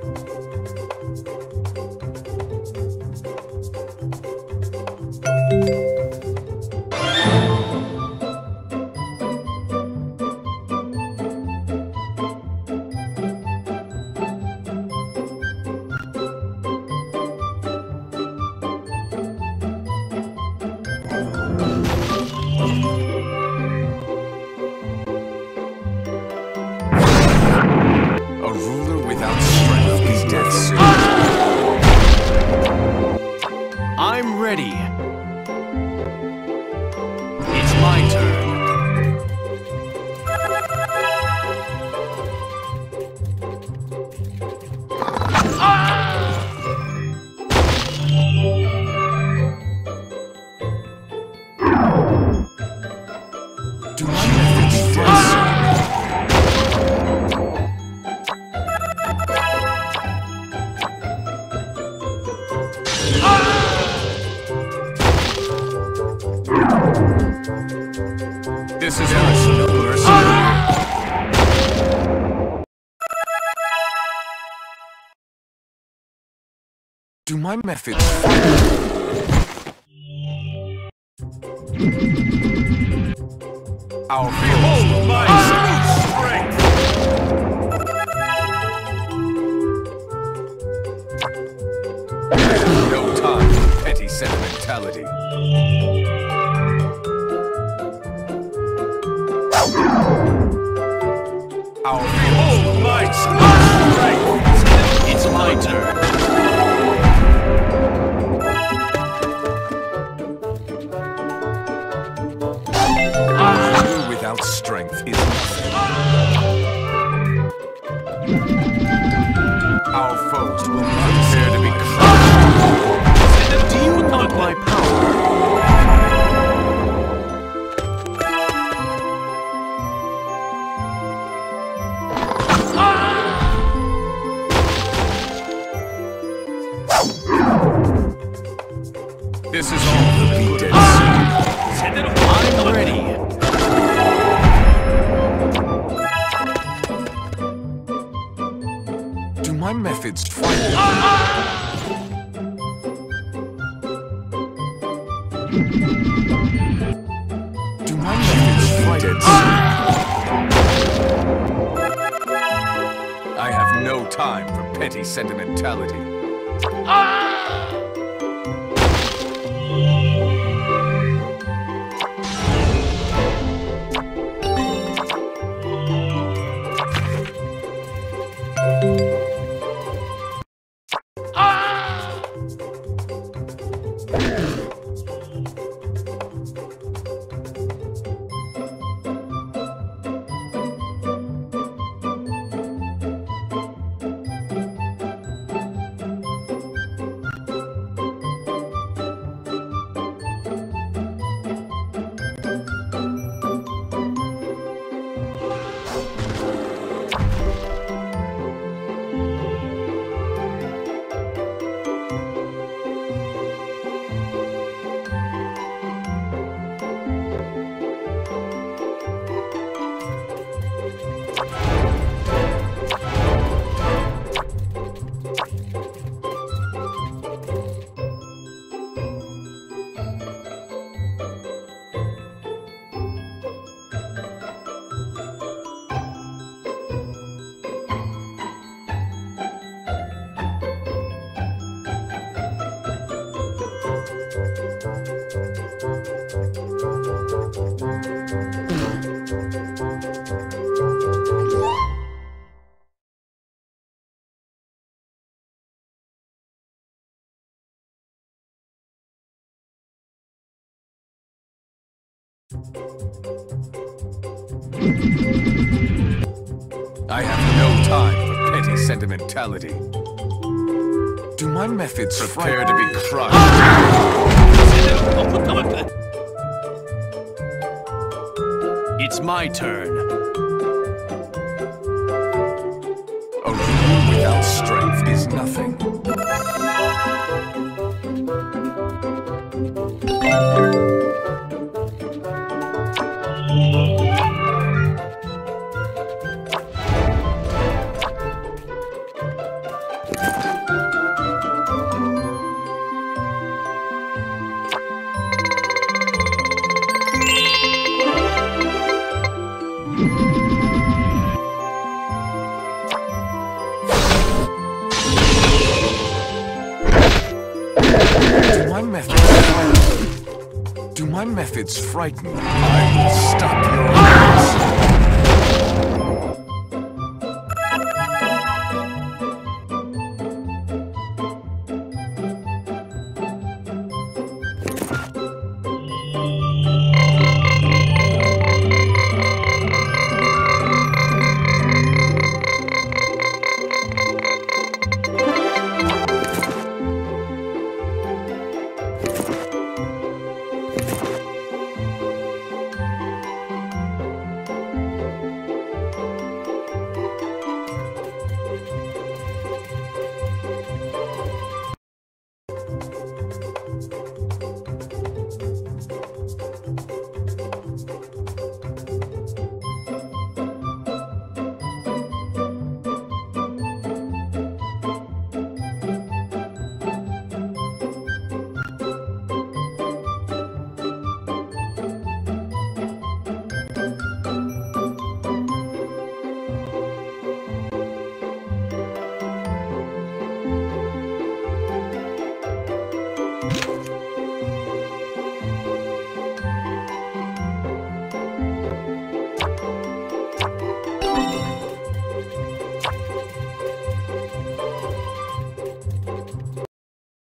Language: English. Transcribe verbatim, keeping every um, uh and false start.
This is no mercy. Do my methods Our behold my strength. No time for petty sentimentality. Our behold my strength. It's my turn. Without strength is nothing. Our foes will not prepare to be crushed. Do you not my power? This is all for the good. I'm ready. Do my methods fight? Do my methods fight it? I have no time for petty sentimentality. I have no time for petty sentimentality. Do my methods prepare to be crushed? It's my turn. A rule without strength is nothing. my methods frighten you? I will stop your arms.